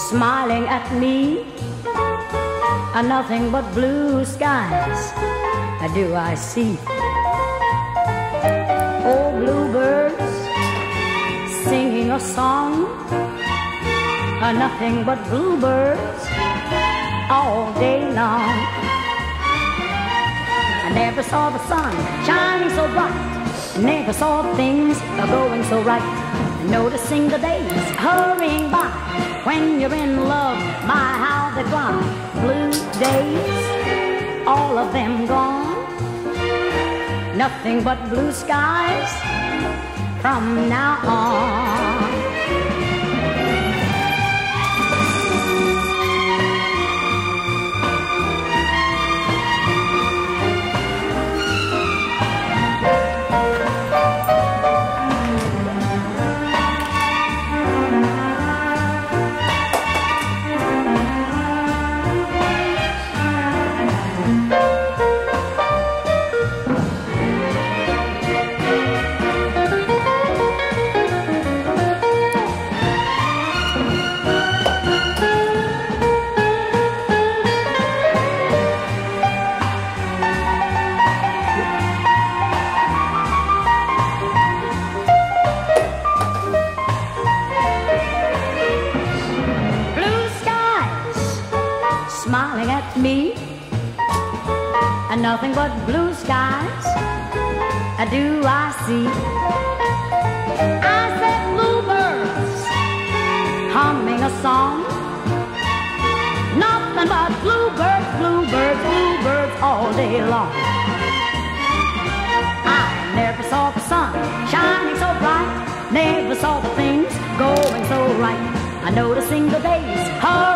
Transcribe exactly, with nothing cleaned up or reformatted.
smiling at me, and nothing but blue skies do I see. Oh, bluebirds singing a song, and nothing but bluebirds all day long. I never saw the sun shining so bright, never saw things going so right, noticing the days hurrying by. When you're in love, my how they fly. Blue days, all of them gone, nothing but blue skies from now on. Smiling at me, and nothing but blue skies do I see. I said bluebirds humming a song, nothing but bluebirds, bluebirds, bluebirds all day long. I never saw the sun shining so bright, never saw the things going so right, I noticing the days